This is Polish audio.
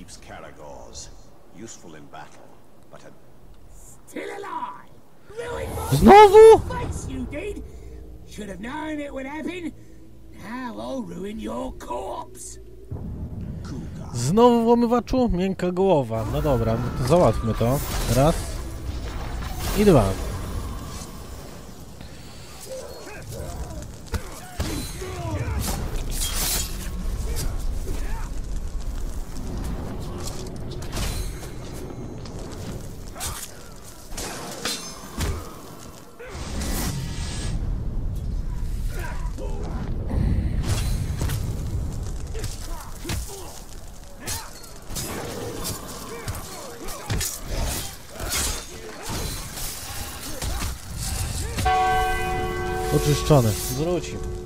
keeps Caragors. Useful in battle, but a... Still alive! Ruined my Znowu? face, you did! Should have known it would happen. Now I'll ruin your corpse. Kuga. Znowu włamywaczu? Miękka głowa. No dobra, no to załatwmy to. Raz. I dwa. Oczyszczony. Wróci.